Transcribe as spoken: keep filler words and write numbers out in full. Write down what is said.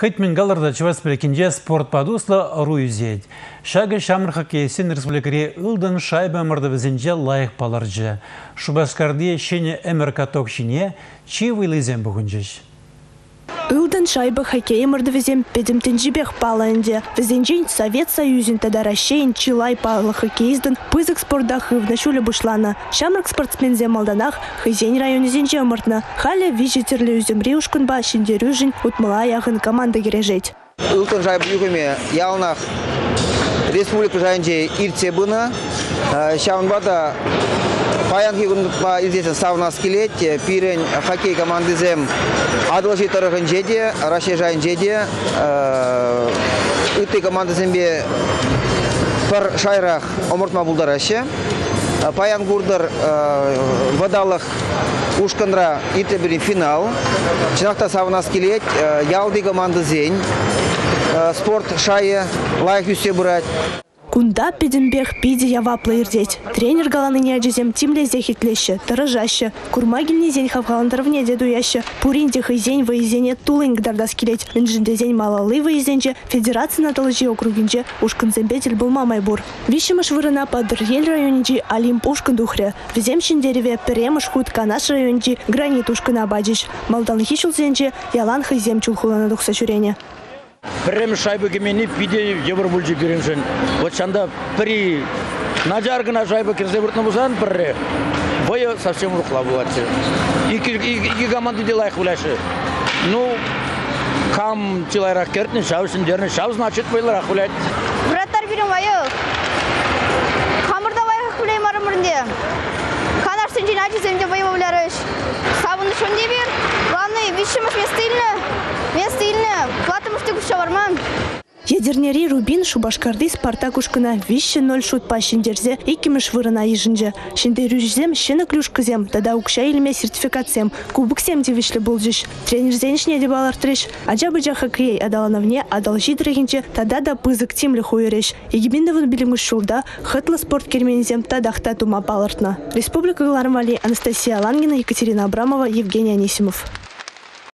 Хытмен галарда чевас прекинде спорт падусла руюзет. Шагы шамыр хоккейсен республикаре ылдан шайба мырдывызенже лайық паларжы. Шубашкарды шене эмер каток шине чи вылызен бүгінжеш. Ылдан шайба хоккей мырдывызен педемтен жибех паланде. Везенжен Совет Союзин тада расшейн чилай пала хоккейзден пызык спортдах ывна шулі бушлана. Шамрак спортсмензе малданах хызен районезенже мыртна. Халя вижетерлі үземри ушкынба шиндерюжин утмыла яғын команда кережет. Ылдан шайба югыме ялнах республика жайынже ирце бұны. Шаунбада паян кегунпа изесен савнас келет, пирен хоккей командызем адылжи тарығын жеде, раше жайын жеде, үтті командызембе пар шайрақ омыртма бұлдар аще. Паян гурдар вадалық ушкандра ирте бірін финал. Чынақта савнас келет, ялды командызен, спорт шайы лайық үсте бұрат. Кунда педембех пиде явапла ирдеть. Тренер галаны не аджизем тимлезе хитлеще, таражаще. Курмагильный зень хавхаландаровне дедуяще. Пуринде хайзень выезене тулынг дардас келеть. Инжинде зень малалы выезенже. Федерация наталыжи округинже. Ушканзембетель был мамайбур. Вишимаш вырына падр ель районинжи Олимп ушкандухре. Веземщин дереве перемыш хутка наш районинжи гранит ушкана бадиш. Малдан хишул зенже ялан хайзем чулхулана духса чурене. Прям шайбы гемени пиде евробульджи перемшен. Вот шанда при наджаргана шайбы кирзебуртна бузан пре. Бой совсем рухла булатчы. Iki iki команды делай хуляши. Ну кам чилайрак кертни шаусин дерни шаус значит бойлар хулять. Братар бирим вайы. Камырда вайы хулей марымырынде. Канарсын жин ажиземде боеваларыш. Сабыны шонде бир. Главный вишимаш местильны. Местильны. Ядернери Рубин Шубашкарды Спартак ушкына вище ноль шутпа шиндерзе икимеш вырына ижинже. Шиндерюжзем шыны клюшкызем, тада укша илме сертификатсем, кубыксем девишлі болжиш. Тренер зеншне де балартреш, аджабыджа хоккей адалановне адалжи дрегинче, тада да пызык тимлі хуереш. Егибиндовын билимыш шулда, хытлы спорт кермензем тадахта тума балартна. Республика Галармали, Анастасия Лангина, Екатерина Абрамова, Евгений Анисимов.